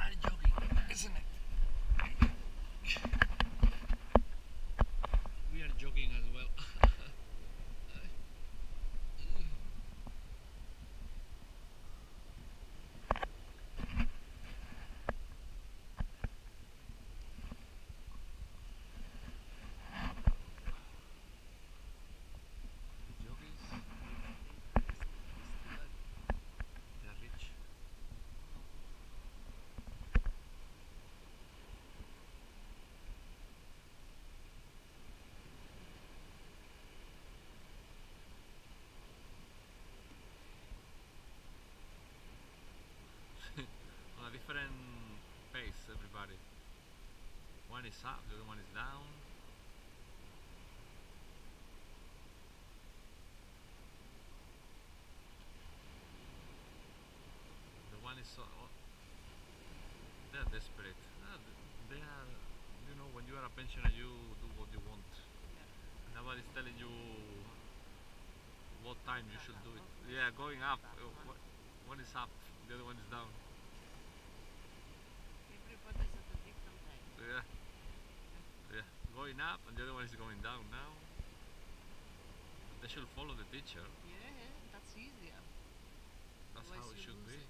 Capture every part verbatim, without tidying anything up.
are jogging, isn't it? We are jogging as well. Joggies, they're rich. On a different pace, everybody. One is up, the other one is down. The one is so. Oh, they're desperate. Ah, they are, you know, when you are a pensioner, you do what you want. Nobody's telling you what time you should do it. Yeah, going up. uh, wh- One is up, the other one is down. Everybody's at a different time. Yeah, yeah. Going up, and the other one is going down now. They should follow the teacher. Yeah, that's easier. That's how Otherwise it you should lose be. it.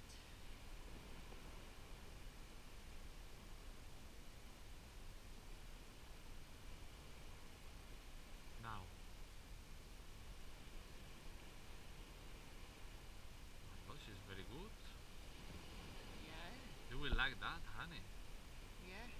Now, oh, she's very good. Yeah, You will like that, honey. yeah.